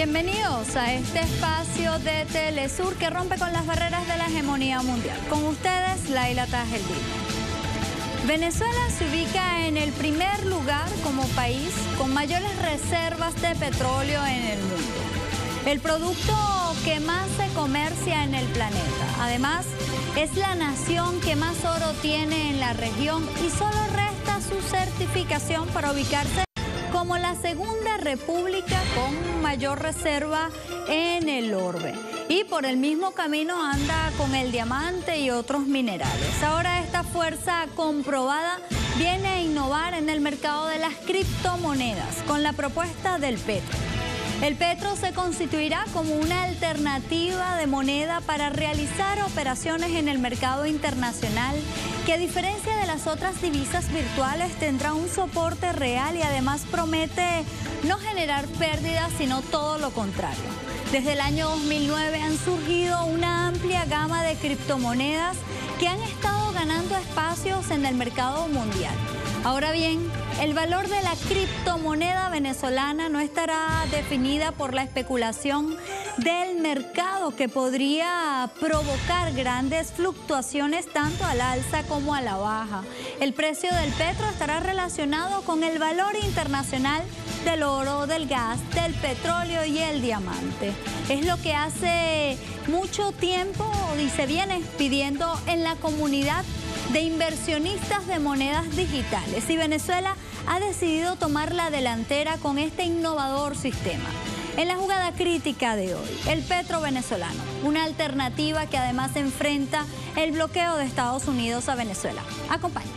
Bienvenidos a este espacio de Telesur que rompe con las barreras de la hegemonía mundial. Con ustedes, Laila Tajeldini. Venezuela se ubica en el primer lugar como país con mayores reservas de petróleo en el mundo. El producto que más se comercia en el planeta. Además, es la nación que más oro tiene en la región y solo resta su certificación para ubicarse como la segunda república con mayor reserva en el orbe. Y por el mismo camino anda con el diamante y otros minerales. Ahora esta fuerza comprobada viene a innovar en el mercado de las criptomonedas con la propuesta del petro. El petro se constituirá como una alternativa de moneda para realizar operaciones en el mercado internacional que, a diferencia de las otras divisas virtuales, tendrá un soporte real y además promete no generar pérdidas, sino todo lo contrario. Desde el año 2009 han surgido una amplia gama de criptomonedas que han estado ganando espacios en el mercado mundial. Ahora bien, el valor de la criptomoneda venezolana no estará definida por la especulación del mercado, que podría provocar grandes fluctuaciones tanto al alza como a la baja. El precio del petro estará relacionado con el valor internacional del oro, del gas, del petróleo y el diamante. Es lo que hace mucho tiempo y se viene pidiendo en la comunidad de inversionistas de monedas digitales, y Venezuela ha decidido tomar la delantera con este innovador sistema. En la jugada crítica de hoy, el petro venezolano, una alternativa que además enfrenta el bloqueo de Estados Unidos a Venezuela. Acompáñenos.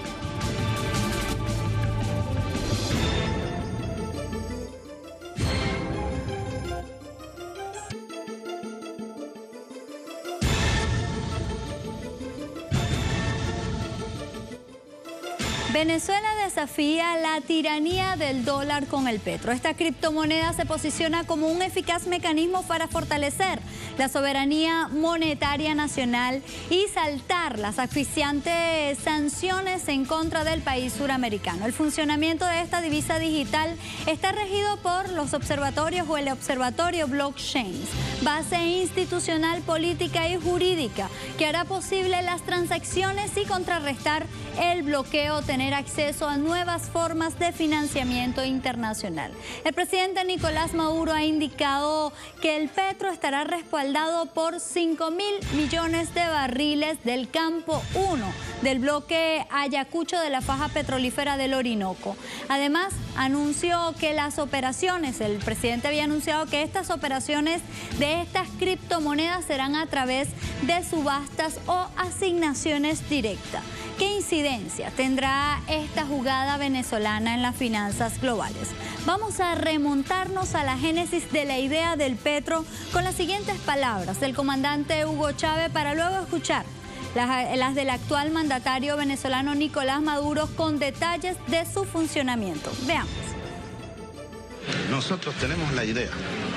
Venezuela desafía la tiranía del dólar con el petro. Esta criptomoneda se posiciona como un eficaz mecanismo para fortalecer la soberanía monetaria nacional y saltar las asfixiantes sanciones en contra del país suramericano. El funcionamiento de esta divisa digital está regido por los observatorios o el observatorio blockchains, base institucional, política y jurídica, que hará posible las transacciones y contrarrestar el bloqueo, tener acceso a nuevas formas de financiamiento internacional. El presidente Nicolás Maduro ha indicado que el petro estará respaldado por 5.000 millones de barriles del campo 1 del bloque Ayacucho de la faja petrolífera del Orinoco. Además, anunció que las operaciones, el presidente había anunciado que estas operaciones de estas criptomonedas serán a través de subastas o asignaciones directas. ¿Qué incidencia tendrá esta jugada venezolana en las finanzas globales? Vamos a remontarnos a la génesis de la idea del petro con las siguientes palabras del comandante Hugo Chávez, para luego escuchar las del actual mandatario venezolano Nicolás Maduro con detalles de su funcionamiento. Veamos. Nosotros tenemos la idea,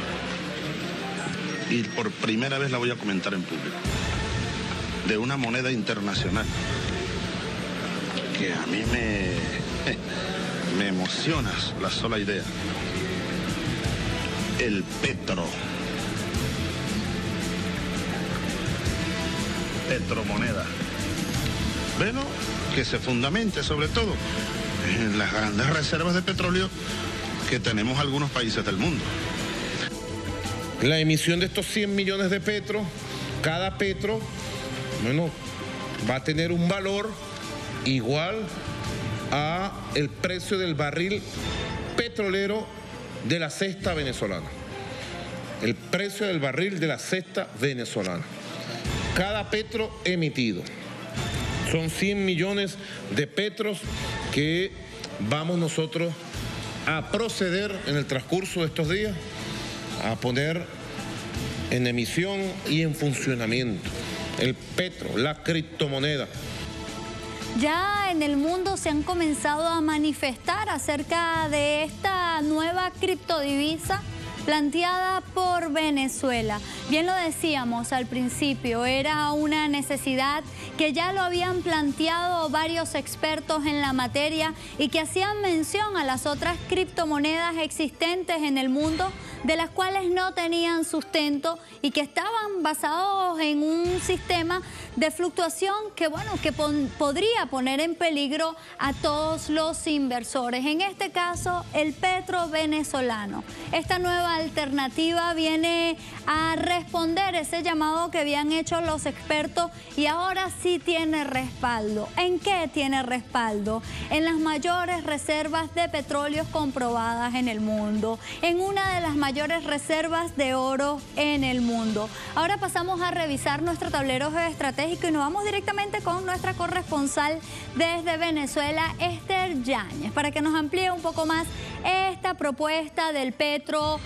y por primera vez la voy a comentar en público, de una moneda internacional que a mí me emociona la sola idea. El petro. Petromoneda. Bueno, que se fundamente sobre todo en las grandes reservas de petróleo que tenemos algunos países del mundo. La emisión de estos 100 millones de petro, cada petro, bueno, va a tener un valor igual a el precio del barril petrolero de la cesta venezolana. El precio del barril de la cesta venezolana. Cada petro emitido. Son 100 millones de petros que vamos nosotros a proceder en el transcurso de estos días a poner en emisión y en funcionamiento. El petro, la criptomoneda. Ya en el mundo se han comenzado a manifestar acerca de esta nueva criptodivisa planteada por Venezuela. Bien lo decíamos al principio, era una necesidad que ya lo habían planteado varios expertos en la materia y que hacían mención a las otras criptomonedas existentes en el mundo, de las cuales no tenían sustento y que estaban basados en un sistema de fluctuación que, bueno, que podría poner en peligro a todos los inversores. En este caso, el petro venezolano. Esta nueva alternativa viene a responder ese llamado que habían hecho los expertos y ahora sí tiene respaldo. ¿En qué tiene respaldo? En las mayores reservas de petróleo comprobadas en el mundo, en una de las mayores reservas de oro en el mundo. Ahora pasamos a revisar nuestro tablero geoestratégico y nos vamos directamente con nuestra corresponsal desde Venezuela, Esther Yáñez, para que nos amplíe un poco más esta propuesta del petro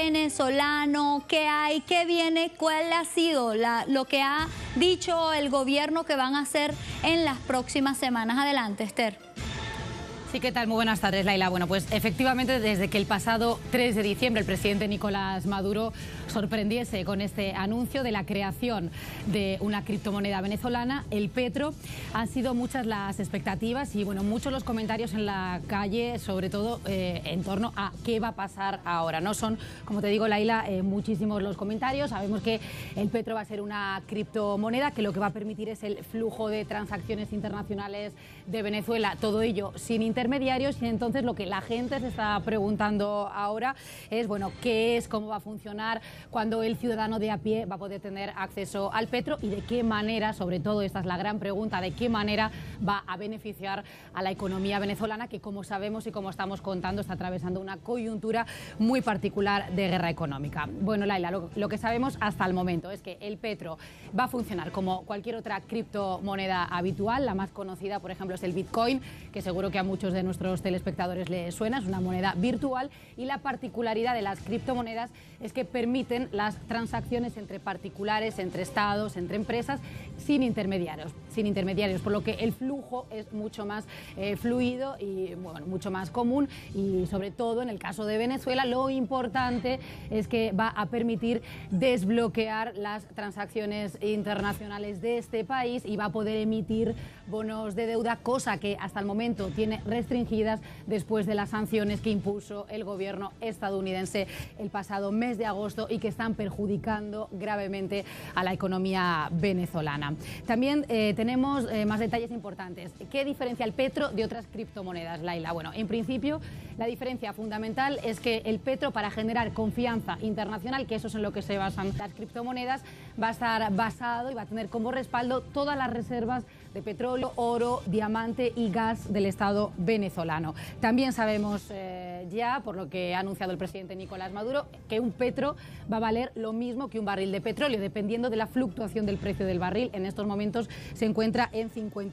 venezolano. ¿Qué hay? ¿Qué viene? ¿Cuál ha sido lo que ha dicho el gobierno que van a hacer en las próximas semanas? Adelante, Esther. Sí, ¿qué tal? Muy buenas tardes, Laila. Bueno, pues efectivamente desde que el pasado 3 de diciembre el presidente Nicolás Maduro sorprendiese con este anuncio de la creación de una criptomoneda venezolana, el petro, han sido muchas las expectativas y bueno, muchos los comentarios en la calle, sobre todo en torno a qué va a pasar ahora. No son, como te digo, Laila, muchísimos los comentarios. Sabemos que el petro va a ser una criptomoneda que lo que va a permitir es el flujo de transacciones internacionales de Venezuela, todo ello sin intermediarios, y entonces lo que la gente se está preguntando ahora es, bueno, ¿qué es? ¿Cómo va a funcionar? ¿Cuándo el ciudadano de a pie va a poder tener acceso al petro? ¿Y de qué manera, sobre todo esta es la gran pregunta, de qué manera va a beneficiar a la economía venezolana, que como sabemos y como estamos contando está atravesando una coyuntura muy particular de guerra económica? Bueno, Laila, lo que sabemos hasta el momento es que el petro va a funcionar como cualquier otra criptomoneda habitual. La más conocida, por ejemplo, es el Bitcoin, que seguro que a muchos de nuestros telespectadores les suena. Es una moneda virtual y la particularidad de las criptomonedas es que permiten las transacciones entre particulares, entre estados, entre empresas, sin intermediarios, por lo que el flujo es mucho más fluido y bueno, mucho más común. Y sobre todo en el caso de Venezuela, lo importante es que va a permitir desbloquear las transacciones internacionales de este país y va a poder emitir bonos de deuda, cosa que hasta el momento tiene restringidas después de las sanciones que impuso el gobierno estadounidense el pasado mes de agosto y que están perjudicando gravemente a la economía venezolana. También tenemos más detalles importantes. ¿Qué diferencia el petro de otras criptomonedas, Laila? Bueno, en principio la diferencia fundamental es que el petro, para generar confianza internacional, que eso es en lo que se basan las criptomonedas, va a estar basado y va a tener como respaldo todas las reservas de petróleo, oro, diamante y gas del Estado venezolano. También sabemos ya, por lo que ha anunciado el presidente Nicolás Maduro, que un petro va a valer lo mismo que un barril de petróleo, dependiendo de la fluctuación del precio del barril. En estos momentos se encuentra en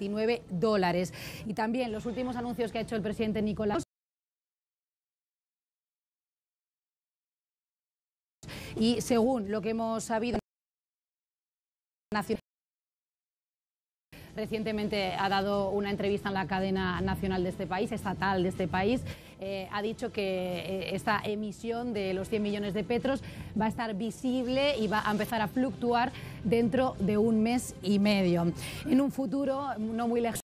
$59. Y también los últimos anuncios que ha hecho el presidente Nicolás, y según lo que hemos sabido, recientemente ha dado una entrevista en la cadena nacional de este país, estatal de este país, ha dicho que esta emisión de los 100 millones de petros va a estar visible y va a empezar a fluctuar dentro de un mes y medio. En un futuro no muy lejano,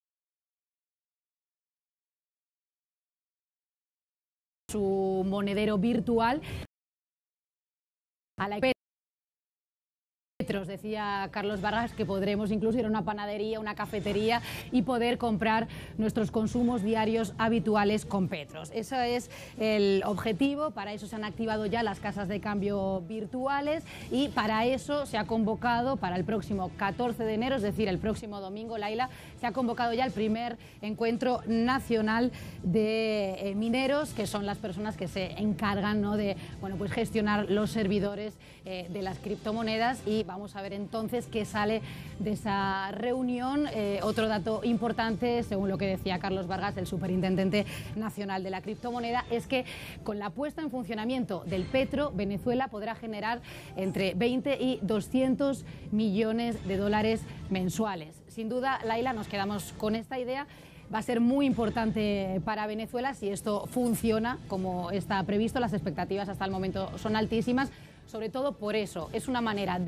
su monedero virtual a la petros, decía Carlos Vargas, que podremos incluso ir a una panadería, una cafetería y poder comprar nuestros consumos diarios habituales con petros. Ese es el objetivo. Para eso se han activado ya las casas de cambio virtuales y para eso se ha convocado para el próximo 14 de enero, es decir, el próximo domingo, Laila, se ha convocado ya el primer encuentro nacional de mineros, que son las personas que se encargan, ¿no?, de, bueno, pues gestionar los servidores de las criptomonedas, y vamos a ver entonces qué sale de esa reunión. Otro dato importante, según lo que decía Carlos Vargas, el superintendente nacional de la criptomoneda, es que con la puesta en funcionamiento del petro, Venezuela podrá generar entre 20 y 200 millones de dólares mensuales. Sin duda, Laila, nos quedamos con esta idea. Va a ser muy importante para Venezuela si esto funciona como está previsto. Las expectativas hasta el momento son altísimas. Sobre todo por eso, es una manera de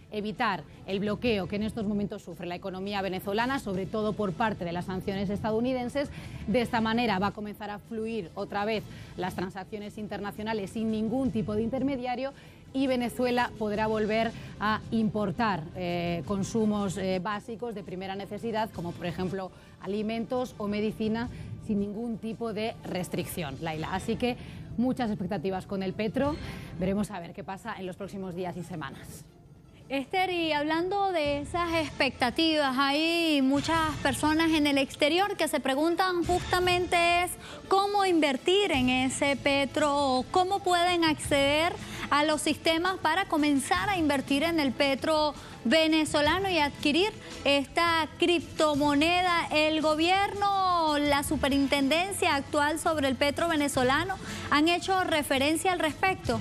evitar el bloqueo que en estos momentos sufre la economía venezolana, sobre todo por parte de las sanciones estadounidenses. De esta manera va a comenzar a fluir otra vez las transacciones internacionales sin ningún tipo de intermediario, y Venezuela podrá volver a importar consumos básicos de primera necesidad, como por ejemplo alimentos o medicina, sin ningún tipo de restricción, Laila. Así que muchas expectativas con el petro. Veremos a ver qué pasa en los próximos días y semanas. Esther, y hablando de esas expectativas, hay muchas personas en el exterior que se preguntan justamente es cómo invertir en ese petro, cómo pueden acceder a los sistemas para comenzar a invertir en el petro venezolano y adquirir esta criptomoneda. El gobierno, la superintendencia actual sobre el petro venezolano, ¿han hecho referencia al respecto?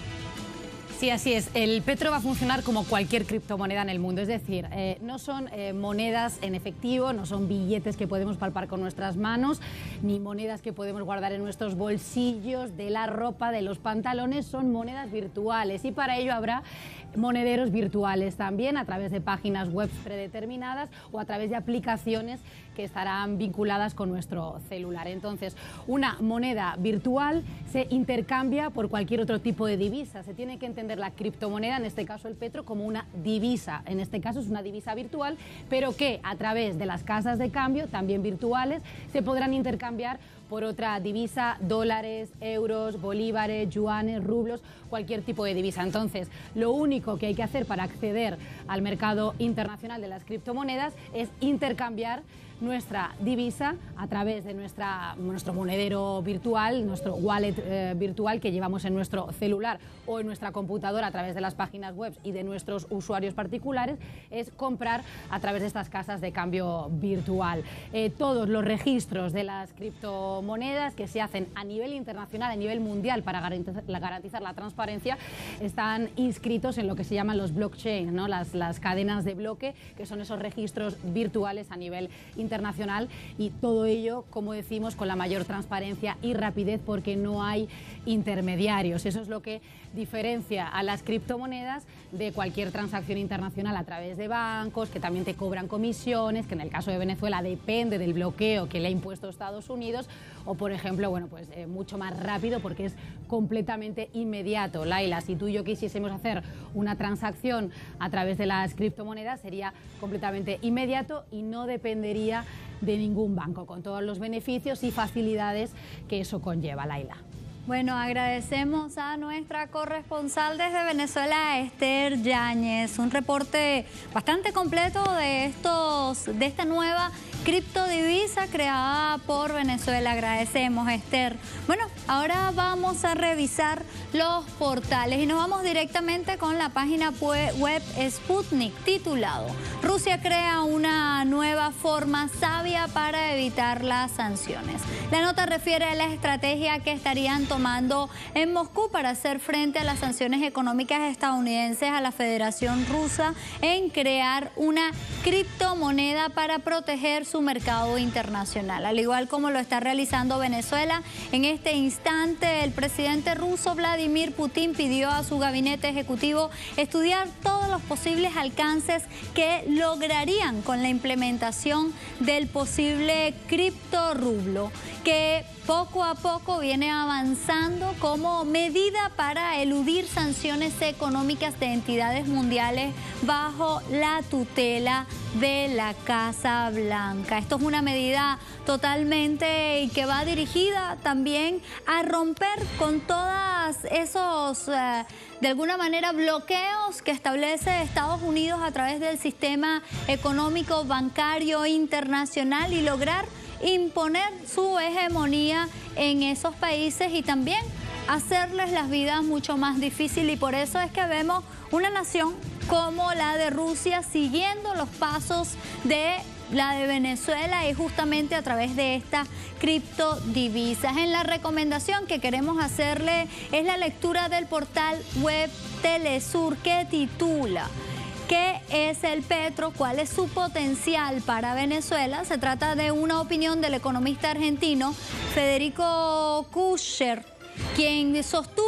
Sí, así es. El petro va a funcionar como cualquier criptomoneda en el mundo. Es decir, no son monedas en efectivo, no son billetes que podemos palpar con nuestras manos, ni monedas que podemos guardar en nuestros bolsillos de la ropa, de los pantalones. Son monedas virtuales y para ello habrá monederos virtuales también, a través de páginas web predeterminadas o a través de aplicaciones que estarán vinculadas con nuestro celular. Entonces, una moneda virtual se intercambia por cualquier otro tipo de divisa. Se tiene que entender la criptomoneda, en este caso el petro, como una divisa. En este caso es una divisa virtual, pero que a través de las casas de cambio, también virtuales, se podrán intercambiar por otra divisa, dólares, euros, bolívares, yuanes, rublos, cualquier tipo de divisa. Entonces, lo único que hay que hacer para acceder al mercado internacional de las criptomonedas es intercambiar nuestra divisa a través de nuestro monedero virtual, nuestro wallet virtual que llevamos en nuestro celular o en nuestra computadora a través de las páginas web y de nuestros usuarios particulares, es comprar a través de estas casas de cambio virtual. Todos los registros de las criptomonedas que se hacen a nivel internacional, a nivel mundial, para garantizar la transparencia, están inscritos en lo que se llaman los blockchain, ¿no? Las cadenas de bloque, que son esos registros virtuales a nivel internacional, y todo ello, como decimos, con la mayor transparencia y rapidez, porque no hay intermediarios. Eso es lo que diferencia a las criptomonedas de cualquier transacción internacional a través de bancos, que también te cobran comisiones, que en el caso de Venezuela depende del bloqueo que le ha impuesto Estados Unidos, o por ejemplo, bueno, pues mucho más rápido porque es completamente inmediato. Laila, si tú y yo quisiésemos hacer una transacción a través de las criptomonedas, sería completamente inmediato y no dependería de ningún banco, con todos los beneficios y facilidades que eso conlleva, Laila. Bueno, agradecemos a nuestra corresponsal desde Venezuela, Esther Yáñez, un reporte bastante completo de esta nueva criptodivisa creada por Venezuela. Agradecemos, Esther. Bueno, ahora vamos a revisar los portales y nos vamos directamente con la página web Sputnik, titulado "Rusia crea una nueva forma sabia para evitar las sanciones". La nota refiere a la estrategia que estarían tomando en Moscú para hacer frente a las sanciones económicas estadounidenses a la Federación Rusa en crear una criptomoneda para proteger su mercado internacional, al igual como lo está realizando Venezuela. En este instante, el presidente ruso Vladimir Putin pidió a su gabinete ejecutivo estudiar todos los posibles alcances que lograrían con la implementación del posible criptorrublo, que poco a poco viene avanzando como medida para eludir sanciones económicas de entidades mundiales bajo la tutela de la Casa Blanca. Esto es una medida totalmente y que va dirigida también a romper con todos esos, de alguna manera, bloqueos que establece Estados Unidos a través del sistema económico bancario internacional y lograr imponer su hegemonía en esos países y también hacerles las vidas mucho más difíciles. Y por eso es que vemos una nación como la de Rusia siguiendo los pasos de la de Venezuela, y justamente a través de estas criptodivisas. En la recomendación que queremos hacerle es la lectura del portal web Telesur, que titula ¿Qué es el petro? ¿Cuál es su potencial para Venezuela? Se trata de una opinión del economista argentino Federico Kuscher, quien sostuvo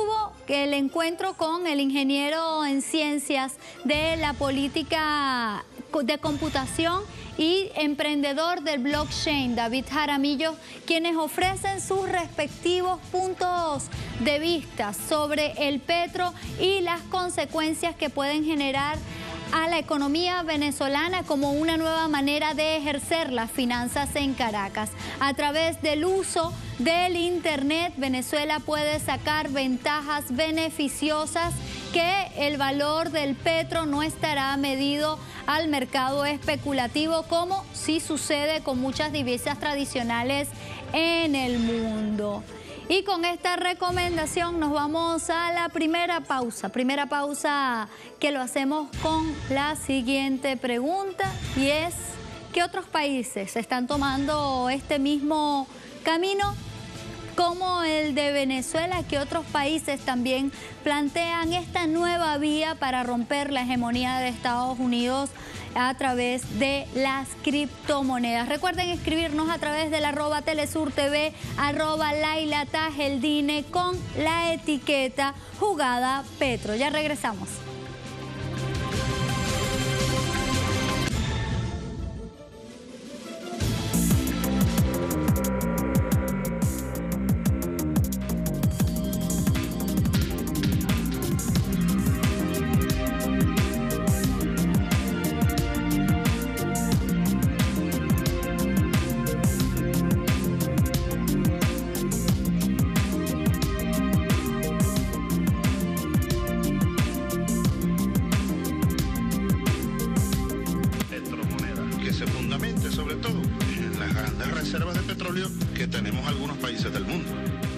el encuentro con el ingeniero en ciencias de la política de computación y emprendedor del blockchain, David Jaramillo, quienes ofrecen sus respectivos puntos de vista sobre el petro y las consecuencias que pueden generar a la economía venezolana como una nueva manera de ejercer las finanzas en Caracas. A través del uso del Internet, Venezuela puede sacar ventajas beneficiosas que el valor del petro no estará medido al mercado especulativo, como sí sucede con muchas divisas tradicionales en el mundo. Y con esta recomendación nos vamos a la primera pausa que lo hacemos con la siguiente pregunta, y es: ¿qué otros países están tomando este mismo camino como el de Venezuela? ¿Qué otros países también plantean esta nueva vía para romper la hegemonía de Estados Unidos a través de las criptomonedas? Recuerden escribirnos a través del @telesurtv, @LailaTajeldine con la etiqueta Jugada Petro. Ya regresamos. Se fundamente sobre todo en las grandes reservas de petróleo que tenemos algunos países del mundo.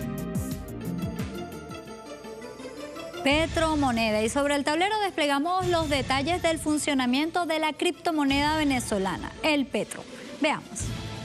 Petromoneda. Y sobre el tablero desplegamos los detalles del funcionamiento de la criptomoneda venezolana, el petro. Veamos.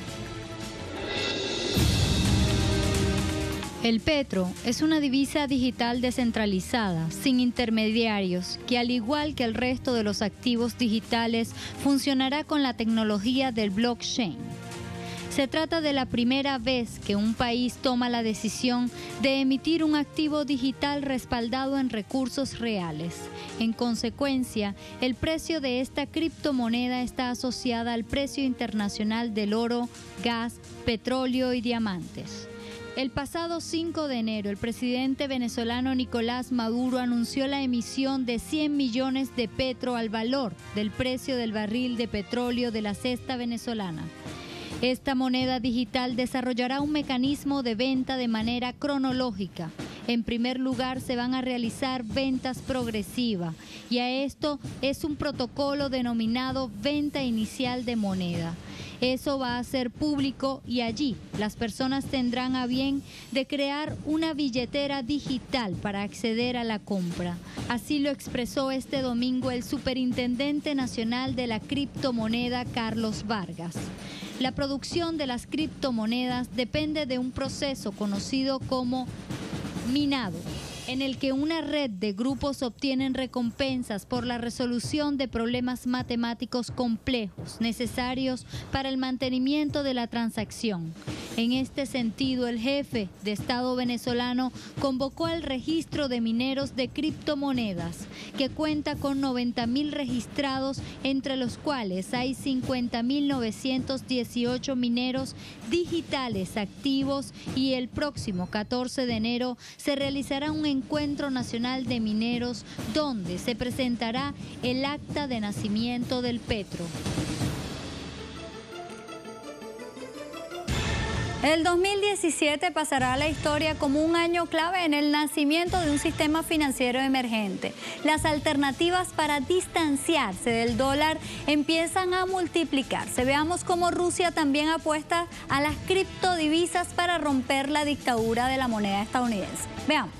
El petro es una divisa digital descentralizada, sin intermediarios, que al igual que el resto de los activos digitales, funcionará con la tecnología del blockchain. Se trata de la primera vez que un país toma la decisión de emitir un activo digital respaldado en recursos reales. En consecuencia, el precio de esta criptomoneda está asociada al precio internacional del oro, gas, petróleo y diamantes. El pasado 5 de enero, el presidente venezolano Nicolás Maduro anunció la emisión de 100 millones de petro al valor del precio del barril de petróleo de la cesta venezolana. Esta moneda digital desarrollará un mecanismo de venta de manera cronológica. En primer lugar, se van a realizar ventas progresivas, y a esto es un protocolo denominado venta inicial de moneda. Eso va a ser público y allí las personas tendrán a bien de crear una billetera digital para acceder a la compra. Así lo expresó este domingo el superintendente nacional de la criptomoneda, Carlos Vargas. La producción de las criptomonedas depende de un proceso conocido como minado, en el que una red de grupos obtienen recompensas por la resolución de problemas matemáticos complejos necesarios para el mantenimiento de la transacción. En este sentido, el jefe de Estado venezolano convocó al registro de mineros de criptomonedas, que cuenta con 90.000 registrados, entre los cuales hay 50.918 mineros digitales activos, y el próximo 14 de enero se realizará un encuentro nacional de mineros donde se presentará el acta de nacimiento del petro. El 2017 pasará a la historia como un año clave en el nacimiento de un sistema financiero emergente. Las alternativas para distanciarse del dólar empiezan a multiplicarse. Veamos cómo Rusia también apuesta a las criptodivisas para romper la dictadura de la moneda estadounidense. Veamos.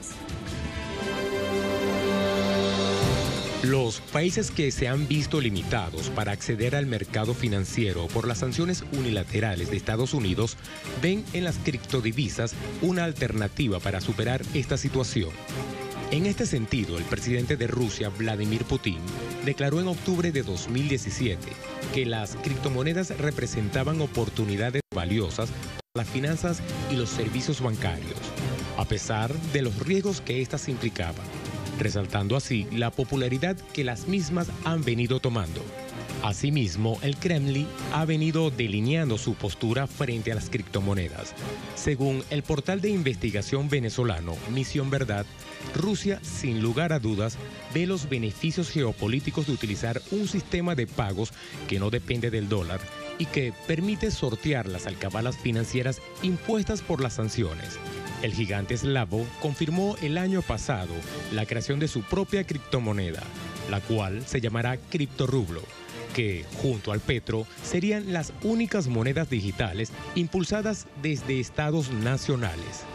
Los países que se han visto limitados para acceder al mercado financiero por las sanciones unilaterales de Estados Unidos ven en las criptodivisas una alternativa para superar esta situación. En este sentido, el presidente de Rusia, Vladimir Putin, declaró en octubre de 2017 que las criptomonedas representaban oportunidades valiosas para las finanzas y los servicios bancarios. a pesar de los riesgos que éstas implicaban, resaltando así la popularidad que las mismas han venido tomando. Asimismo, el Kremlin ha venido delineando su postura frente a las criptomonedas. Según el portal de investigación venezolano Misión Verdad, Rusia, sin lugar a dudas, ve los beneficios geopolíticos de utilizar un sistema de pagos que no depende del dólar y que permite sortear las alcabalas financieras impuestas por las sanciones. El gigante eslavo confirmó el año pasado la creación de su propia criptomoneda, la cual se llamará criptorrublo, que, junto al petro, serían las únicas monedas digitales impulsadas desde estados nacionales.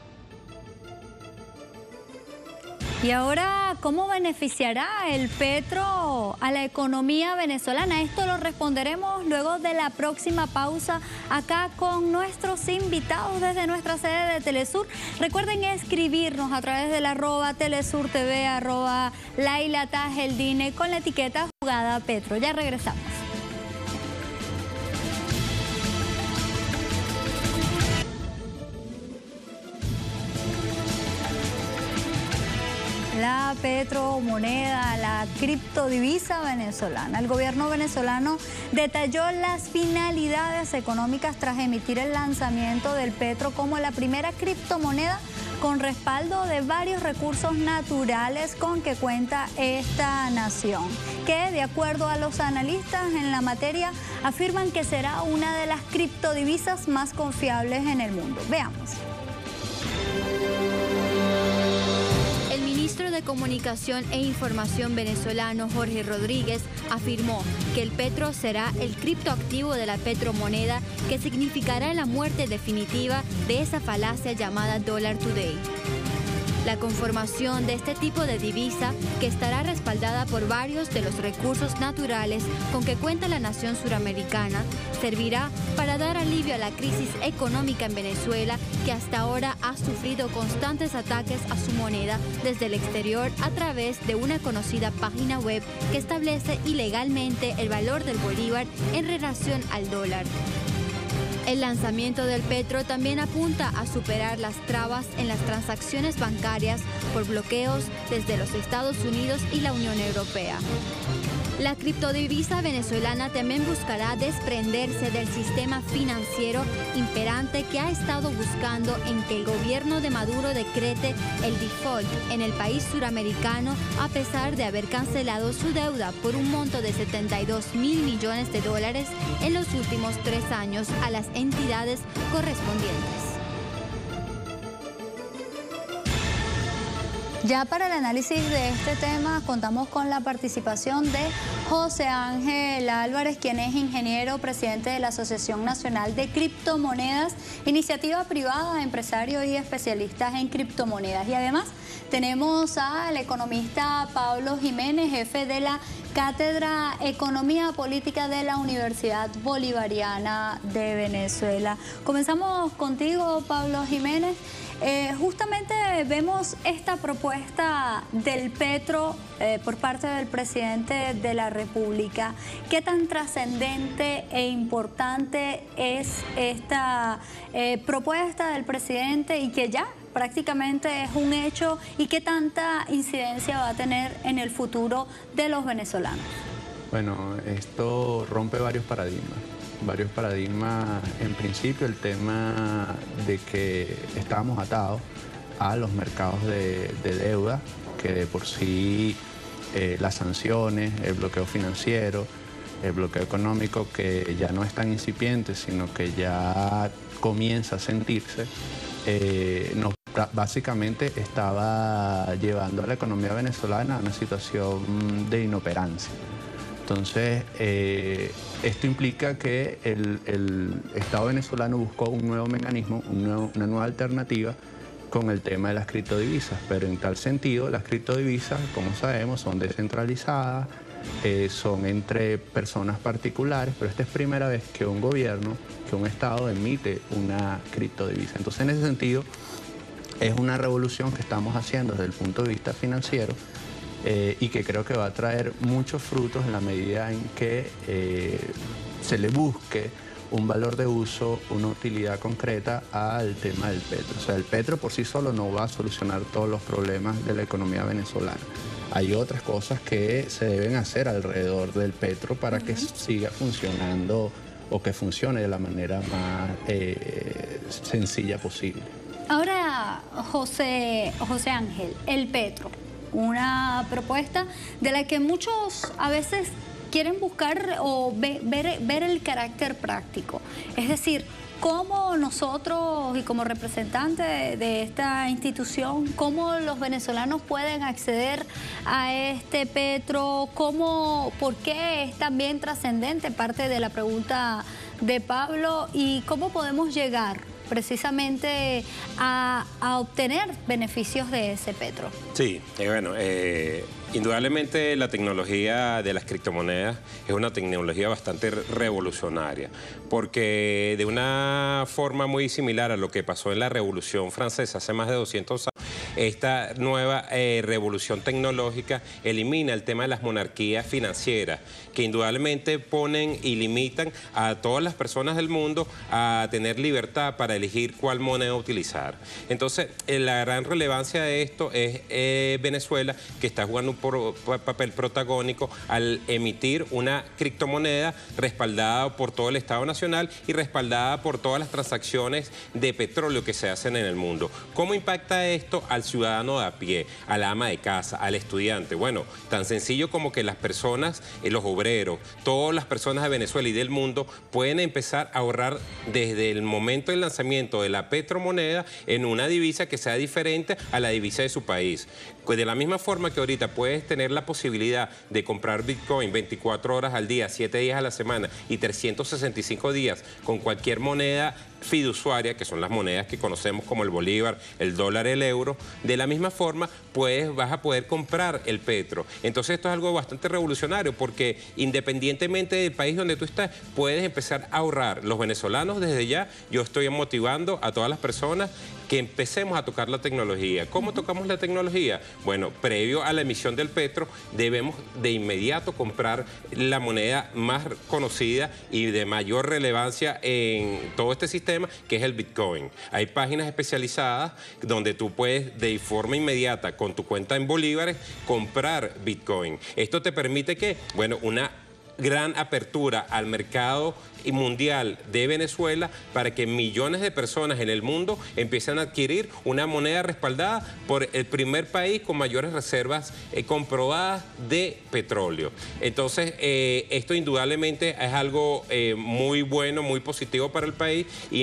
Y ahora, ¿cómo beneficiará el petro a la economía venezolana? Esto lo responderemos luego de la próxima pausa acá con nuestros invitados desde nuestra sede de Telesur. Recuerden escribirnos a través del @TelesurTV, @LailaTajeldine con la etiqueta Jugada Petro. Ya regresamos. La petromoneda, la criptodivisa venezolana. El gobierno venezolano detalló las finalidades económicas tras emitir el lanzamiento del petro como la primera criptomoneda con respaldo de varios recursos naturales con que cuenta esta nación, que de acuerdo a los analistas en la materia afirman que será una de las criptodivisas más confiables en el mundo. Veamos. El ministro de Comunicación e Información venezolano Jorge Rodríguez afirmó que el petro será el criptoactivo de la petromoneda que significará la muerte definitiva de esa falacia llamada Dollar Today. La conformación de este tipo de divisa, que estará respaldada por varios de los recursos naturales con que cuenta la nación suramericana, servirá para dar alivio a la crisis económica en Venezuela, que hasta ahora ha sufrido constantes ataques a su moneda desde el exterior a través de una conocida página web que establece ilegalmente el valor del bolívar en relación al dólar. El lanzamiento del petro también apunta a superar las trabas en las transacciones bancarias por bloqueos desde los Estados Unidos y la Unión Europea. La criptodivisa venezolana también buscará desprenderse del sistema financiero imperante que ha estado buscando en que el gobierno de Maduro decrete el default en el país suramericano, a pesar de haber cancelado su deuda por un monto de $72.000 millones en los últimos 3 años a las entidades correspondientes. Ya para el análisis de este tema contamos con la participación de José Ángel Álvarez, quien es ingeniero, presidente de la Asociación Nacional de Criptomonedas, iniciativa privada, empresario y especialistas en criptomonedas. Y además tenemos al economista Pablo Jiménez, jefe de la Cátedra Economía Política de la Universidad Bolivariana de Venezuela. Comenzamos contigo, Pablo Jiménez. Justamente vemos esta propuesta del petro por parte del presidente de la República. ¿Qué tan trascendente e importante es esta propuesta del presidente y que ya prácticamente es un hecho, y qué tanta incidencia va a tener en el futuro de los venezolanos? Bueno, esto rompe varios paradigmas. En principio, el tema de que estábamos atados a los mercados de deuda, que de por sí las sanciones, el bloqueo financiero, el bloqueo económico, que ya no es tan incipiente, sino que ya comienza a sentirse, básicamente estaba llevando a la economía venezolana a una situación de inoperancia. Entonces, esto implica que el Estado venezolano buscó un nuevo mecanismo, una nueva alternativa con el tema de las criptodivisas. Pero en tal sentido, las criptodivisas, como sabemos, son descentralizadas, son entre personas particulares, pero esta es primera vez que un gobierno, que un Estado emite una criptodivisa. Entonces, en ese sentido, es una revolución que estamos haciendo desde el punto de vista financiero, y que creo que va a traer muchos frutos en la medida en que se le busque un valor de uso, una utilidad concreta al tema del petro. O sea, el petro por sí solo no va a solucionar todos los problemas de la economía venezolana. Hay otras cosas que se deben hacer alrededor del petro para que siga funcionando o que funcione de la manera más sencilla posible. Ahora, José Ángel, el petro, una propuesta de la que muchos a veces quieren buscar o ver el carácter práctico. Es decir, cómo nosotros y como representantes de esta institución, cómo los venezolanos pueden acceder a este petro, por qué es también trascendente, parte de la pregunta de Pablo, y cómo podemos llegar precisamente a obtener beneficios de ese petro. Sí, bueno, indudablemente la tecnología de las criptomonedas es una tecnología bastante revolucionaria, porque de una forma muy similar a lo que pasó en la Revolución Francesa hace más de 200 años, esta nueva revolución tecnológica elimina el tema de las monarquías financieras, que indudablemente ponen y limitan a todas las personas del mundo a tener libertad para elegir cuál moneda utilizar. Entonces, la gran relevancia de esto es Venezuela, que está jugando un papel protagónico al emitir una criptomoneda respaldada por todo el Estado Nacional y respaldada por todas las transacciones de petróleo que se hacen en el mundo. ¿Cómo impacta esto al ciudadano de a pie, a la ama de casa, al estudiante? Bueno, tan sencillo como que las personas, los obreros, todas las personas de Venezuela y del mundo pueden empezar a ahorrar desde el momento del lanzamiento de la petromoneda en una divisa que sea diferente a la divisa de su país. De la misma forma que ahorita puedes tener la posibilidad de comprar Bitcoin 24 horas al día, 7 días a la semana y 365 días con cualquier moneda fiduciaria, que son las monedas que conocemos como el bolívar, el dólar, el euro, de la misma forma vas a poder comprar el petro. Entonces esto es algo bastante revolucionario, porque independientemente del país donde tú estás, puedes empezar a ahorrar. Los venezolanos desde ya, yo estoy motivando a todas las personas que empecemos a tocar la tecnología. ¿Cómo tocamos la tecnología? Bueno, previo a la emisión del petro, debemos de inmediato comprar la moneda más conocida y de mayor relevancia en todo este sistema, que es el Bitcoin. Hay páginas especializadas donde tú puedes de forma inmediata con tu cuenta en bolívares comprar Bitcoin. Esto te permite que, bueno, una gran apertura al mercado mundial de Venezuela para que millones de personas en el mundo empiecen a adquirir una moneda respaldada por el primer país con mayores reservas comprobadas de petróleo. Entonces, esto indudablemente es algo muy bueno, muy positivo para el país,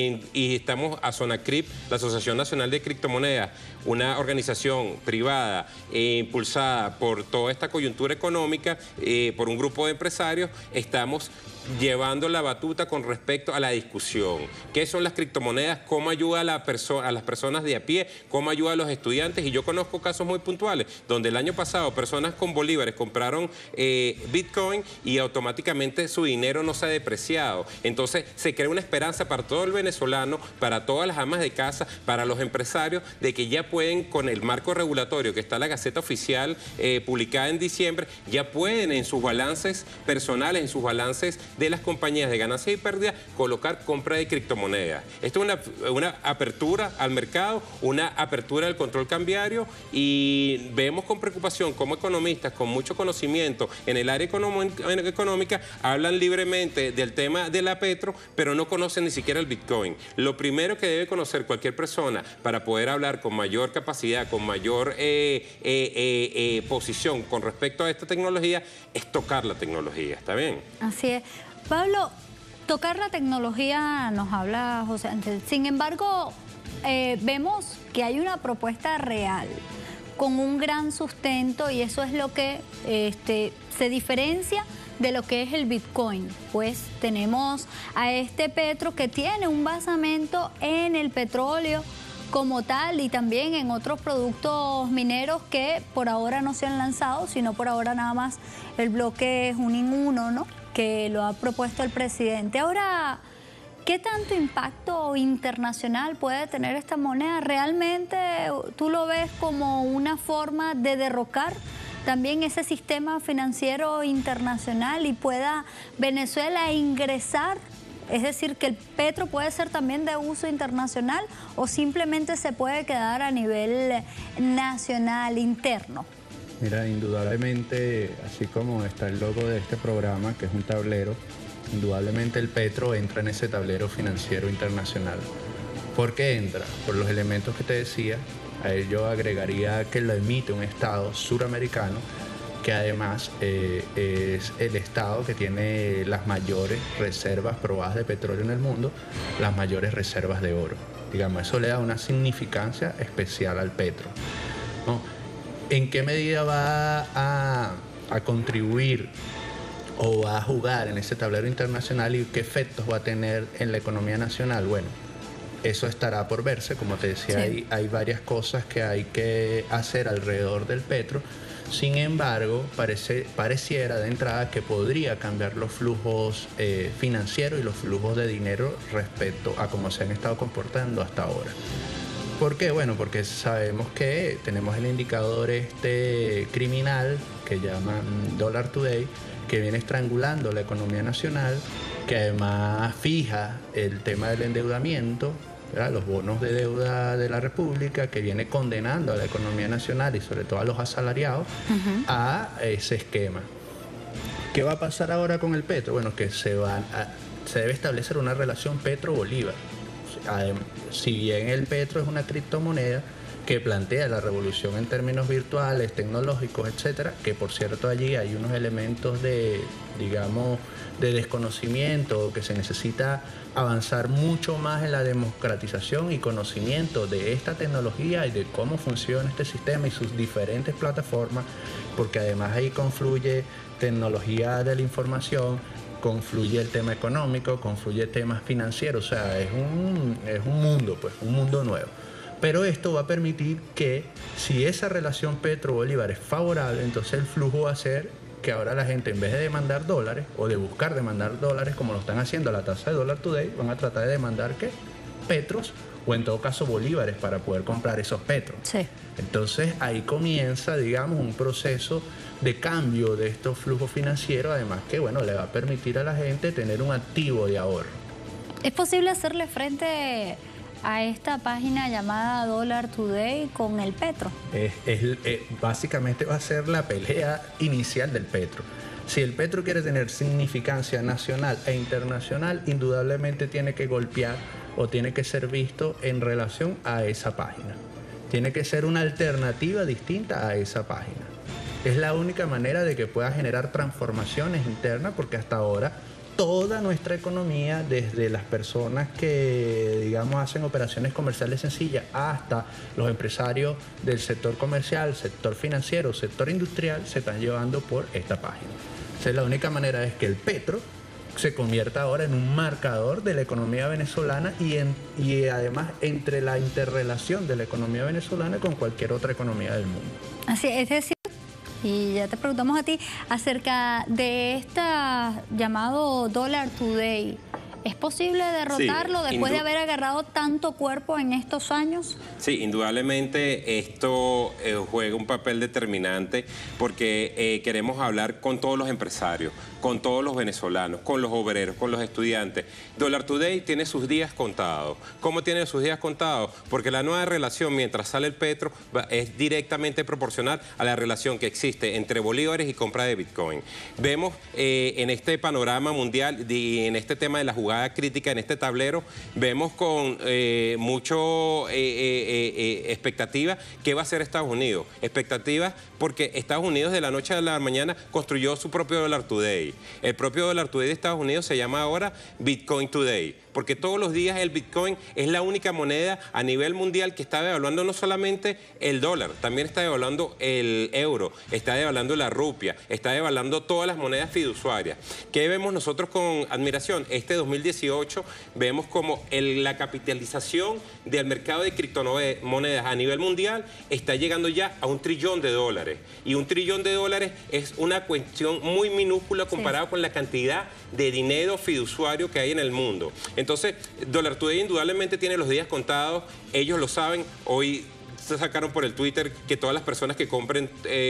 y estamos a Sonacrip, la Asociación Nacional de Criptomonedas, una organización privada impulsada por toda esta coyuntura económica, por un grupo de empresarios, estamos llevando la batuta con respecto a la discusión. ¿Qué son las criptomonedas? ¿Cómo ayuda a las personas de a pie? ¿Cómo ayuda a los estudiantes? Y yo conozco casos muy puntuales, donde el año pasado personas con bolívares compraron Bitcoin y automáticamente su dinero no se ha depreciado. Entonces se crea una esperanza para todo el venezolano, para todas las amas de casa, para los empresarios, de que ya pueden, con el marco regulatorio que está en la Gaceta Oficial publicada en diciembre, ya pueden en sus balances personales, en sus balances de las compañías de ganancias y pérdidas, colocar compra de criptomonedas. Esto es una apertura al mercado, una apertura al control cambiario, y vemos con preocupación cómo economistas con mucho conocimiento en el área económica hablan libremente del tema de la petro, pero no conocen ni siquiera el Bitcoin. Lo primero que debe conocer cualquier persona para poder hablar con mayor capacidad, con mayor posición con respecto a esta tecnología, es tocar la tecnología. ¿Está bien? Así es. Pablo, tocar la tecnología nos habla José Ángel. Sin embargo, vemos que hay una propuesta real con un gran sustento, y eso es lo que se diferencia de lo que es el Bitcoin. Pues tenemos a este petro que tiene un basamento en el petróleo como tal, y también en otros productos mineros que por ahora no se han lanzado, sino por ahora nada más el bloque Junín 1, ¿no?, que lo ha propuesto el presidente. Ahora, ¿qué tanto impacto internacional puede tener esta moneda? ¿Realmente tú lo ves como una forma de derrocar también ese sistema financiero internacional y pueda Venezuela ingresar Es decir, que el petro puede ser también de uso internacional o simplemente se puede quedar a nivel nacional, interno. Mira, indudablemente, así como está el logo de este programa, que es un tablero, indudablemente el petro entra en ese tablero financiero internacional. ¿Por qué entra? Por los elementos que te decía. A ello agregaría que lo emite un estado suramericano, que además es el estado que tiene las mayores reservas probadas de petróleo en el mundo, las mayores reservas de oro. Digamos, eso le da una significancia especial al petro, ¿no? ¿En qué medida va a contribuir o va a jugar en ese tablero internacional y qué efectos va a tener en la economía nacional? Bueno, eso estará por verse. Como te decía, sí, hay varias cosas que hay que hacer alrededor del petro. Sin embargo, pareciera de entrada que podría cambiar los flujos financieros y los flujos de dinero respecto a cómo se han estado comportando hasta ahora. ¿Por qué? Bueno, porque sabemos que tenemos el indicador criminal que llaman Dollar Today, que viene estrangulando la economía nacional, que además fija el tema del endeudamiento, ¿verdad? Los bonos de deuda de la República, que viene condenando a la economía nacional y sobre todo a los asalariados a ese esquema. ¿Qué va a pasar ahora con el petro? Bueno, que se debe establecer una relación petro-bolívar. Si bien el petro es una criptomoneda que plantea la revolución en términos virtuales, tecnológicos, etcétera, que por cierto allí hay unos elementos de desconocimiento, que se necesita avanzar mucho más en la democratización y conocimiento de esta tecnología y de cómo funciona este sistema y sus diferentes plataformas, porque además ahí confluye tecnología de la información, confluye el tema económico, confluye temas financieros, o sea, es un mundo, pues, un mundo nuevo. Pero esto va a permitir que, si esa relación petro-bolívar es favorable, entonces el flujo va a ser que ahora la gente, en vez de demandar dólares o de buscar demandar dólares, como lo están haciendo a la tasa de Dollar Today, van a tratar de demandar ¿qué? Petros, o en todo caso bolívares, para poder comprar esos petros. Sí. Entonces ahí comienza, digamos, un proceso de cambio de estos flujos financieros, además que, bueno, le va a permitir a la gente tener un activo de ahorro. ¿Es posible hacerle frente a esta página llamada Dollar Today con el petro? Básicamente va a ser la pelea inicial del petro. Si el petro quiere tener significancia nacional e internacional, indudablemente tiene que golpear o tiene que ser visto en relación a esa página. Tiene que ser una alternativa distinta a esa página. Es la única manera de que pueda generar transformaciones internas, porque hasta ahora toda nuestra economía, desde las personas que, digamos, hacen operaciones comerciales sencillas hasta los empresarios del sector comercial, sector financiero, sector industrial, se están llevando por esta página. Entonces, la única manera es que el petro se convierta ahora en un marcador de la economía venezolana y además entre la interrelación de la economía venezolana con cualquier otra economía del mundo. Así es decir, y ya te preguntamos a ti acerca de esta llamado Dollar Today. ¿Es posible derrotarlo después de haber agarrado tanto cuerpo en estos años? Sí, indudablemente esto juega un papel determinante porque queremos hablar con todos los empresarios, con todos los venezolanos, con los obreros, con los estudiantes. Dollar Today tiene sus días contados. ¿Cómo tiene sus días contados? Porque la nueva relación, mientras sale el petro, es directamente proporcional a la relación que existe entre bolívares y compra de Bitcoin. Vemos en este panorama mundial y en este tema de la jugada crítica, en este tablero, vemos con mucho expectativa qué va a hacer Estados Unidos. Expectativas porque Estados Unidos de la noche a la mañana construyó su propio Dollar Today. El propio Dollar Today de Estados Unidos se llama ahora Bitcoin Today, porque todos los días el Bitcoin es la única moneda a nivel mundial que está devaluando no solamente el dólar, también está devaluando el euro, está devaluando la rupia, está devaluando todas las monedas fiduciarias. ¿Qué vemos nosotros con admiración? Este 2018 vemos como la capitalización del mercado de criptomonedas a nivel mundial está llegando ya a $1 trillón. Y $1 trillón es una cuestión muy minúscula comparado con la cantidad de dinero fiduciario que hay en el mundo. Entonces, Dollar Today indudablemente tiene los días contados, ellos lo saben. Hoy sacaron por el Twitter que todas las personas que compren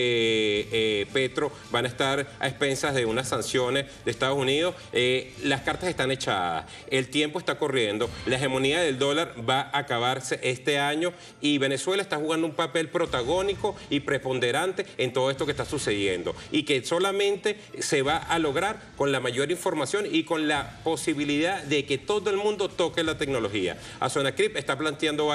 petro van a estar a expensas de unas sanciones de Estados Unidos. Las cartas están echadas, el tiempo está corriendo, la hegemonía del dólar va a acabarse este año y Venezuela está jugando un papel protagónico y preponderante en todo esto que está sucediendo y que solamente se va a lograr con la mayor información y con la posibilidad de que todo el mundo toque la tecnología. Azonacrip está planteando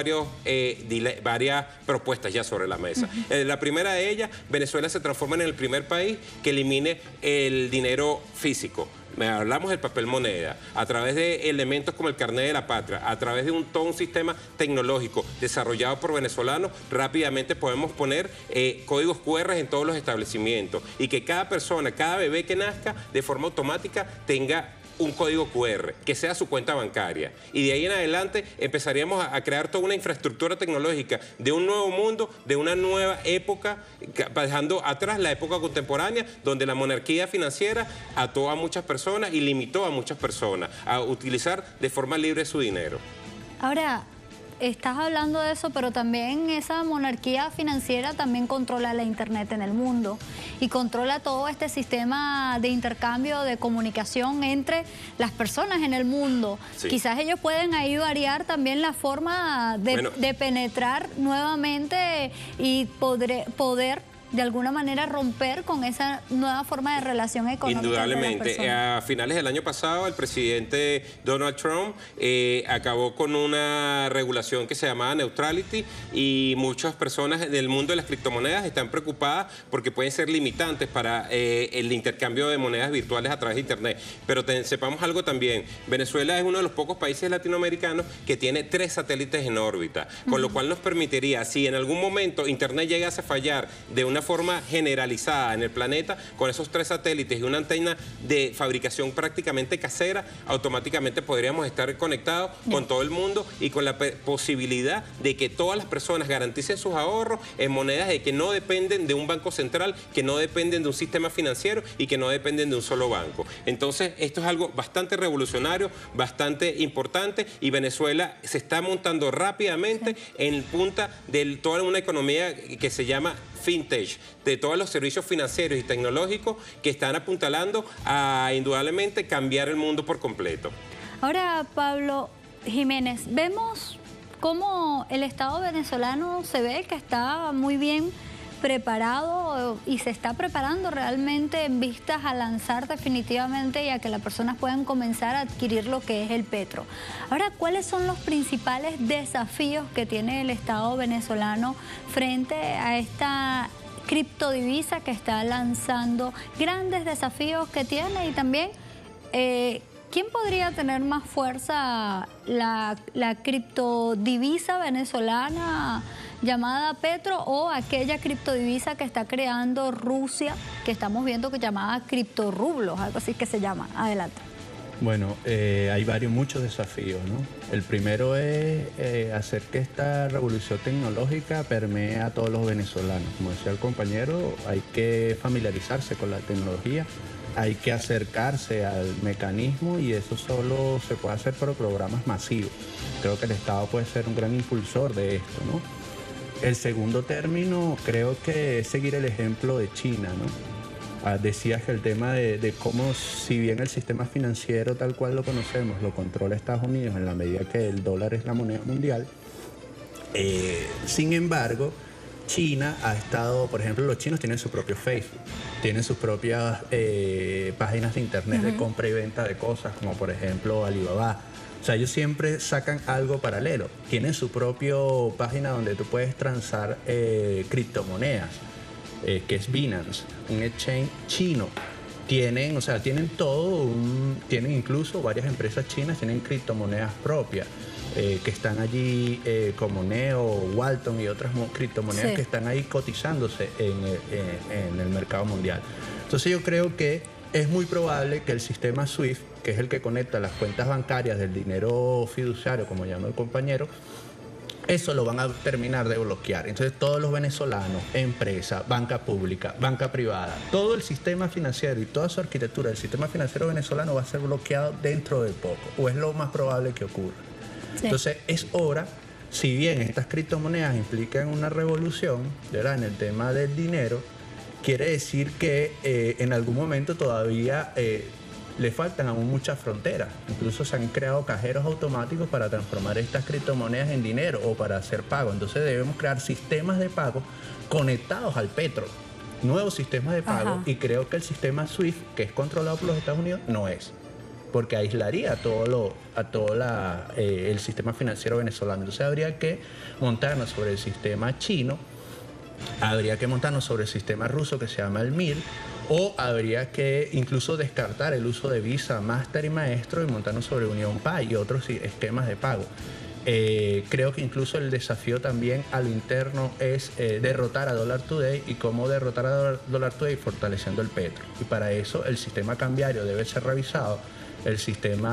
varias propuestas ya sobre la mesa. La primera de ellas, Venezuela se transforma en el primer país que elimine el dinero físico. Hablamos del papel moneda, a través de elementos como el carnet de la patria, a través de todo un sistema tecnológico desarrollado por venezolanos, rápidamente podemos poner códigos QR en todos los establecimientos y que cada persona, cada bebé que nazca, de forma automática tenga un código QR, que sea su cuenta bancaria. Y de ahí en adelante empezaríamos a crear toda una infraestructura tecnológica de un nuevo mundo, de una nueva época, dejando atrás la época contemporánea, donde la monarquía financiera ató a muchas personas y limitó a muchas personas a utilizar de forma libre su dinero. Ahora, estás hablando de eso, pero también esa monarquía financiera también controla la Internet en el mundo y controla todo este sistema de intercambio, de comunicación entre las personas en el mundo. Sí. Quizás ellos pueden ahí variar también la forma de penetrar nuevamente y poder de alguna manera romper con esa nueva forma de relación económica. Indudablemente. A finales del año pasado, el presidente Donald Trump acabó con una regulación que se llamaba Neutrality y muchas personas del mundo de las criptomonedas están preocupadas porque pueden ser limitantes para el intercambio de monedas virtuales a través de Internet. Pero sepamos algo también, Venezuela es uno de los pocos países latinoamericanos que tiene 3 satélites en órbita, con lo cual nos permitiría, si en algún momento Internet llegase a fallar de una forma generalizada en el planeta, con esos 3 satélites y una antena de fabricación prácticamente casera, automáticamente podríamos estar conectados con todo el mundo y con la posibilidad de que todas las personas garanticen sus ahorros en monedas de que no dependen de un banco central, que no dependen de un sistema financiero y que no dependen de un solo banco. Entonces, esto es algo bastante revolucionario, bastante importante y Venezuela se está montando rápidamente en punta de toda una economía que se llama fintech, de todos los servicios financieros y tecnológicos que están apuntalando a indudablemente cambiar el mundo por completo. Ahora, Pablo Jiménez, vemos cómo el Estado venezolano se ve que está muy bien preparado y se está preparando realmente en vistas a lanzar definitivamente y a que las personas puedan comenzar a adquirir lo que es el petro. Ahora, ¿cuáles son los principales desafíos que tiene el Estado venezolano frente a esta criptodivisa que está lanzando? Grandes desafíos que tiene y también ¿quién podría tener más fuerza, la criptodivisa venezolana llamada petro o aquella criptodivisa que está creando Rusia, que estamos viendo que llamada criptorrublos, algo así que se llama? Adelante. Bueno, hay muchos desafíos, ¿no? El primero es hacer que esta revolución tecnológica permee a todos los venezolanos. Como decía el compañero, hay que familiarizarse con la tecnología, hay que acercarse al mecanismo y eso solo se puede hacer por programas masivos. Creo que el Estado puede ser un gran impulsor de esto, ¿no? El segundo término creo que es seguir el ejemplo de China, ¿no? Decías que el tema de cómo, si bien el sistema financiero tal cual lo conocemos lo controla Estados Unidos en la medida que el dólar es la moneda mundial, sin embargo, China ha estado, por ejemplo, los chinos tienen su propio Facebook, tienen sus propias páginas de internet de compra y venta de cosas, como por ejemplo Alibaba. O sea, ellos siempre sacan algo paralelo. Tienen su propia página donde tú puedes transar criptomonedas, que es Binance, un exchange chino. Tienen todo, tienen incluso varias empresas chinas, tienen criptomonedas propias. Que están allí como Neo, Walton y otras criptomonedas que están ahí cotizándose en el mercado mundial. Entonces yo creo que es muy probable que el sistema SWIFT, que es el que conecta las cuentas bancarias del dinero fiduciario, como llama el compañero, eso lo van a terminar de bloquear. Entonces todos los venezolanos, empresas, banca pública, banca privada, todo el sistema financiero y toda su arquitectura del sistema financiero venezolano va a ser bloqueado dentro de poco, o es lo más probable que ocurra. Sí. Entonces es hora si bien estas criptomonedas implican una revolución, ¿verdad?, en el tema del dinero, quiere decir que en algún momento todavía le faltan aún muchas fronteras. Incluso se han creado cajeros automáticos para transformar estas criptomonedas en dinero o para hacer pago. Entonces debemos crear sistemas de pago conectados al petro, nuevos sistemas de pago. Ajá. Y creo que el sistema SWIFT, que es controlado por los Estados Unidos, no es, porque aislaría el sistema financiero venezolano. Entonces habría que montarnos sobre el sistema chino, habría que montarnos sobre el sistema ruso que se llama el MIR, o habría que incluso descartar el uso de Visa, Master y Maestro y montarnos sobre UnionPay y otros esquemas de pago. Creo que incluso el desafío también a lo interno es derrotar a Dollar Today, y cómo derrotar a Dollar Today fortaleciendo el petro. Y para eso el sistema cambiario debe ser revisado, el sistema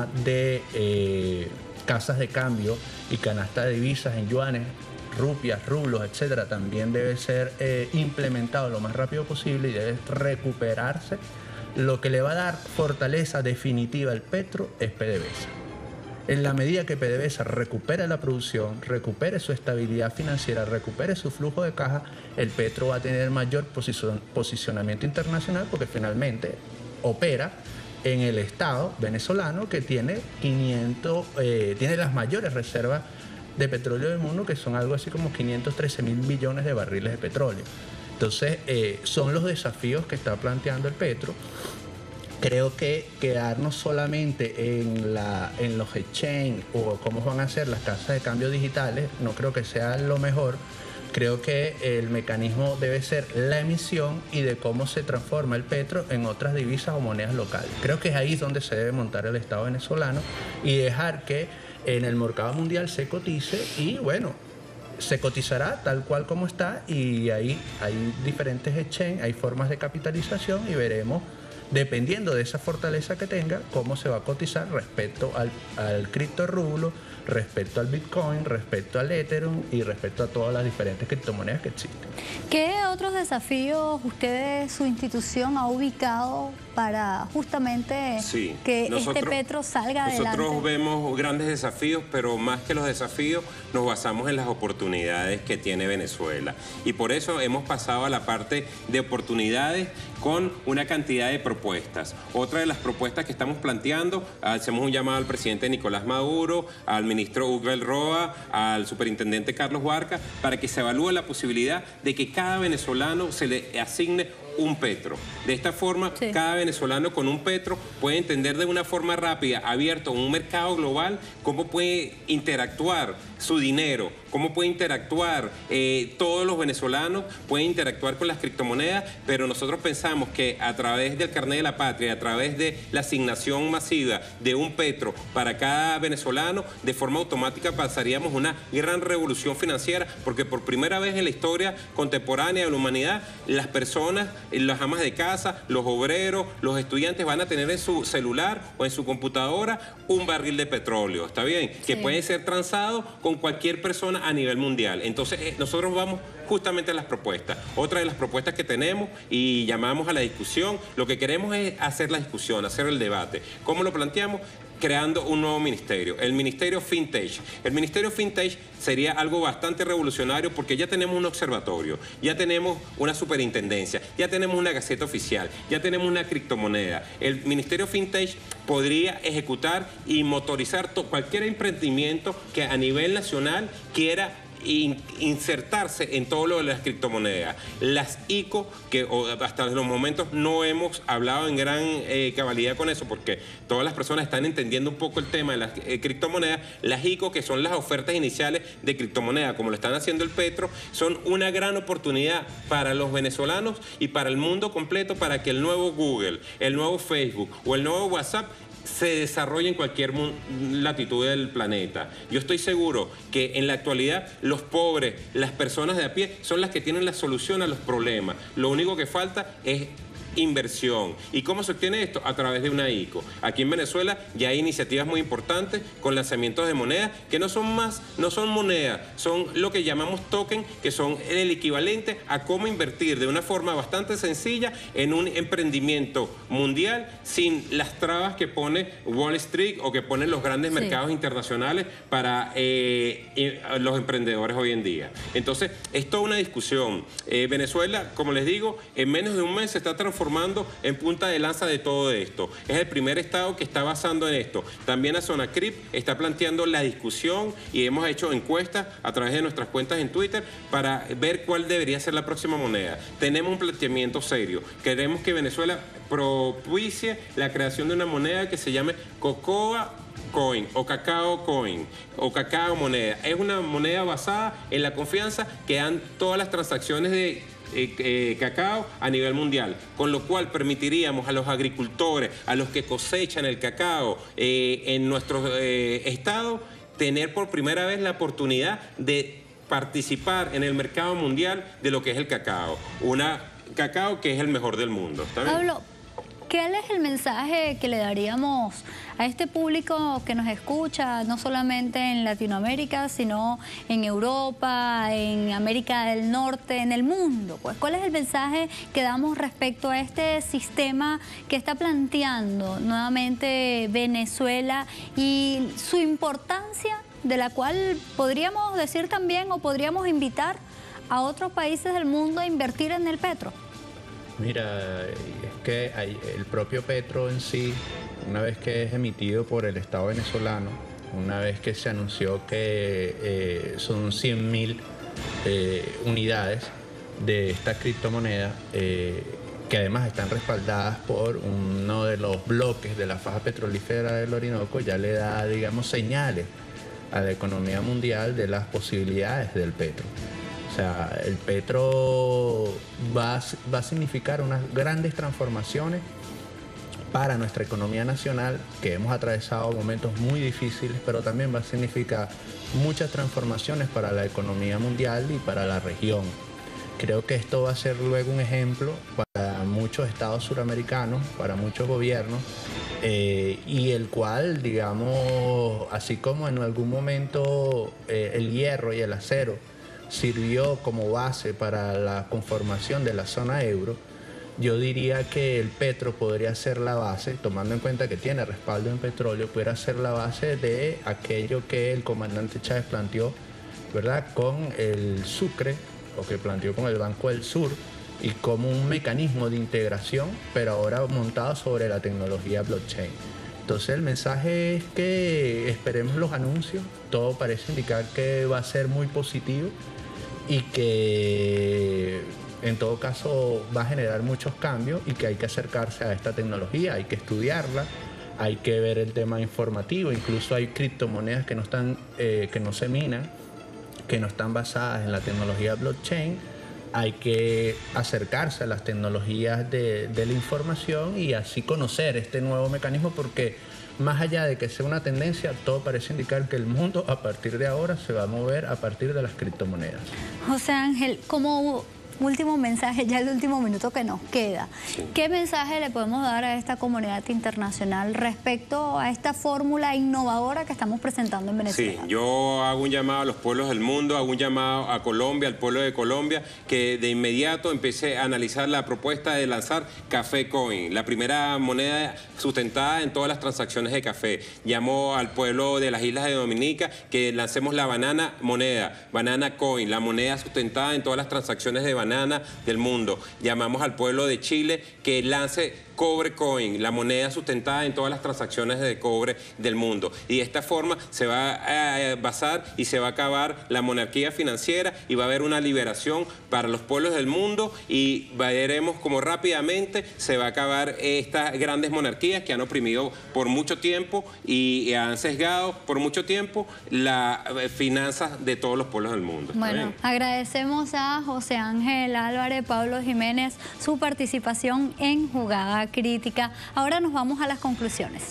de casas de cambio y canasta de divisas en yuanes, rupias, rublos, etcétera, también debe ser implementado lo más rápido posible y debe recuperarse. Lo que le va a dar fortaleza definitiva al petro es PDVSA. En la medida que PDVSA recupere la producción, recupere su estabilidad financiera, recupere su flujo de caja, el petro va a tener mayor posicionamiento internacional, porque finalmente opera en el Estado venezolano, que tiene tiene las mayores reservas de petróleo del mundo, que son algo así como 513.000 millones de barriles de petróleo. Entonces, son los desafíos que está planteando el petro. Creo que quedarnos solamente en los exchange o cómo van a ser las casas de cambio digitales, no creo que sea lo mejor. Creo que el mecanismo debe ser la emisión y de cómo se transforma el petro en otras divisas o monedas locales. Creo que es ahí donde se debe montar el Estado venezolano y dejar que en el mercado mundial se cotice, y bueno, se cotizará tal cual como está, y ahí hay diferentes exchanges, hay formas de capitalización, y veremos, dependiendo de esa fortaleza que tenga, cómo se va a cotizar respecto al criptorrublo, respecto al Bitcoin, respecto al Ethereum y respecto a todas las diferentes criptomonedas que existen. ¿Qué otros desafíos su institución ha ubicado para justamente que este petro salga adelante? Nosotros vemos grandes desafíos, pero más que los desafíos nos basamos en las oportunidades que tiene Venezuela. Y por eso hemos pasado a la parte de oportunidades con una cantidad de propuestas. Otra de las propuestas que estamos planteando, hacemos un llamado al presidente Nicolás Maduro, al ministro Hugo El Roa, al superintendente Carlos Barca, para que se evalúe la posibilidad de que cada venezolano se le asigne un petro. De esta forma, cada venezolano con un petro puede entender de una forma rápida, abierto, un mercado global, cómo puede interactuar su dinero, cómo puede interactuar todos los venezolanos, pueden interactuar con las criptomonedas, pero nosotros pensamos que a través del carnet de la patria, a través de la asignación masiva de un petro para cada venezolano, de forma automática pasaríamos una gran revolución financiera, porque por primera vez en la historia contemporánea de la humanidad, las personas, las amas de casa, los obreros, los estudiantes van a tener en su celular o en su computadora un barril de petróleo, ¿está bien? Que puede ser transado con cualquier persona a nivel mundial. Entonces, nosotros vamos justamente a las propuestas. Otra de las propuestas que tenemos y llamamos a la discusión, lo que queremos es hacer la discusión, hacer el debate. ¿Cómo lo planteamos? Creando un nuevo ministerio, el Ministerio FinTech. El Ministerio FinTech sería algo bastante revolucionario, porque ya tenemos un observatorio, ya tenemos una superintendencia, ya tenemos una gaceta oficial, ya tenemos una criptomoneda. El Ministerio FinTech podría ejecutar y motorizar cualquier emprendimiento que a nivel nacional quiera insertarse en todo lo de las criptomonedas. Las ICO, que hasta los momentos no hemos hablado en gran cabalidad con eso, porque todas las personas están entendiendo un poco el tema de las criptomonedas. Las ICO, que son las ofertas iniciales de criptomonedas, como lo están haciendo el petro, son una gran oportunidad para los venezolanos y para el mundo completo, para que el nuevo Google, el nuevo Facebook o el nuevo WhatsApp se desarrolla en cualquier latitud del planeta. Yo estoy seguro que en la actualidad los pobres, las personas de a pie, son las que tienen la solución a los problemas. Lo único que falta es inversión. ¿Y cómo se obtiene esto? A través de una ICO. Aquí en Venezuela ya hay iniciativas muy importantes con lanzamientos de monedas que no son monedas, son lo que llamamos token, que son el equivalente a cómo invertir de una forma bastante sencilla en un emprendimiento mundial sin las trabas que pone Wall Street o que ponen los grandes mercados internacionales para los emprendedores hoy en día. Entonces, es toda una discusión. Venezuela, como les digo, en menos de un mes se está transformando en punta de lanza de todo esto. Es el primer estado que está basando en esto. También la zona CRIP está planteando la discusión y hemos hecho encuestas a través de nuestras cuentas en Twitter para ver cuál debería ser la próxima moneda. Tenemos un planteamiento serio. Queremos que Venezuela propicie la creación de una moneda que se llame Cocoa Coin o Cacao Coin o Cacao Moneda. Es una moneda basada en la confianza que dan todas las transacciones de cacao a nivel mundial, con lo cual permitiríamos a los agricultores, a los que cosechan el cacao en nuestro estado, tener por primera vez la oportunidad de participar en el mercado mundial de lo que es el cacao. Una cacao que es el mejor del mundo. ¿Está bien? Pablo, ¿cuál es el mensaje que le daríamos a este público que nos escucha, no solamente en Latinoamérica, sino en Europa, en América del Norte, en el mundo? Pues, ¿cuál es el mensaje que damos respecto a este sistema que está planteando nuevamente Venezuela y su importancia, de la cual podríamos decir también o podríamos invitar a otros países del mundo a invertir en el petro? Mira, es que el propio petro en sí, una vez que es emitido por el Estado venezolano, una vez que se anunció que son 100.000 unidades de esta criptomoneda, que además están respaldadas por uno de los bloques de la faja petrolífera del Orinoco, ya le da, digamos, señales a la economía mundial de las posibilidades del petro. O sea, el petro va a significar unas grandes transformaciones para nuestra economía nacional, que hemos atravesado momentos muy difíciles, pero también va a significar muchas transformaciones para la economía mundial y para la región. Creo que esto va a ser luego un ejemplo para muchos estados suramericanos, para muchos gobiernos, y el cual, digamos, así como en algún momento el hierro y el acero sirvió como base para la conformación de la zona euro, yo diría que el petro podría ser la base, tomando en cuenta que tiene respaldo en petróleo, pudiera ser la base de aquello que el comandante Chávez planteó, ¿verdad?, con el Sucre, o que planteó con el Banco del Sur, y como un mecanismo de integración, pero ahora montado sobre la tecnología blockchain. Entonces el mensaje es que esperemos los anuncios, todo parece indicar que va a ser muy positivo y que en todo caso va a generar muchos cambios y que hay que acercarse a esta tecnología, hay que estudiarla, hay que ver el tema informativo, incluso hay criptomonedas que no están, que no se minan, que no están basadas en la tecnología blockchain. Hay que acercarse a las tecnologías de la información y así conocer este nuevo mecanismo, porque más allá de que sea una tendencia, todo parece indicar que el mundo a partir de ahora se va a mover a partir de las criptomonedas. José Ángel, como último mensaje, ya el último minuto que nos queda, ¿qué mensaje le podemos dar a esta comunidad internacional respecto a esta fórmula innovadora que estamos presentando en Venezuela? Sí, yo hago un llamado a los pueblos del mundo, hago un llamado a Colombia, al pueblo de Colombia, que de inmediato empiece a analizar la propuesta de lanzar Café Coin, la primera moneda sustentada en todas las transacciones de café. Llamo al pueblo de las Islas de Dominica que lancemos la banana moneda, Banana Coin, la moneda sustentada en todas las transacciones de banana del mundo. Llamamos al pueblo de Chile que lance Cobre Coin, la moneda sustentada en todas las transacciones de cobre del mundo. Y de esta forma se va a basar y se va a acabar la monarquía financiera y va a haber una liberación para los pueblos del mundo y veremos cómo rápidamente se va a acabar estas grandes monarquías que han oprimido por mucho tiempo y han sesgado por mucho tiempo las finanzas de todos los pueblos del mundo. Bueno, agradecemos a José Ángel Álvarez, Pablo Jiménez, su participación en Jugada Crítica. Ahora nos vamos a las conclusiones.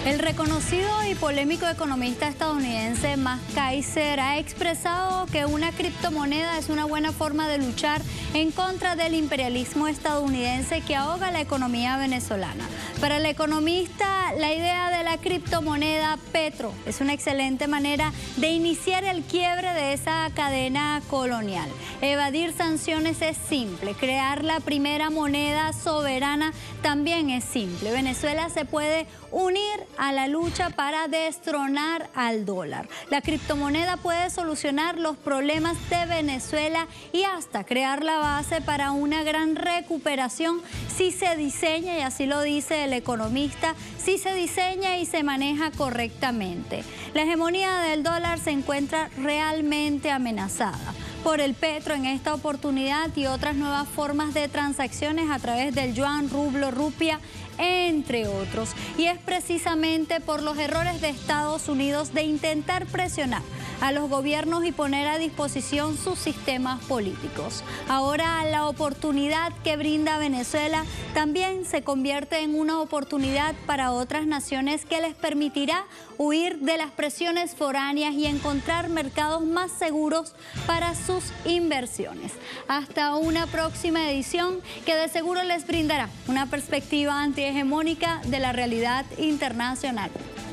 El reconocido y polémico economista estadounidense Max Keiser ha expresado que una criptomoneda es una buena forma de luchar en contra del imperialismo estadounidense que ahoga la economía venezolana. Para el economista, la idea de la criptomoneda Petro es una excelente manera de iniciar el quiebre de esa cadena colonial. Evadir sanciones es simple, crear la primera moneda soberana también es simple. Venezuela se puede unir a la lucha para destronar al dólar. La criptomoneda puede solucionar los problemas de Venezuela y hasta crear la base para una gran recuperación si se diseña, y así lo dice el economista, si se diseña y se maneja correctamente. La hegemonía del dólar se encuentra realmente amenazada por el petro en esta oportunidad y otras nuevas formas de transacciones a través del yuan, rublo, rupia, entre otros. Y es precisamente por los errores de Estados Unidos de intentar presionar a los gobiernos y poner a disposición sus sistemas políticos. Ahora la oportunidad que brinda Venezuela también se convierte en una oportunidad para otras naciones que les permitirá huir de las presiones foráneas y encontrar mercados más seguros para sus inversiones. Hasta una próxima edición que de seguro les brindará una perspectiva antihegemónica de la realidad internacional.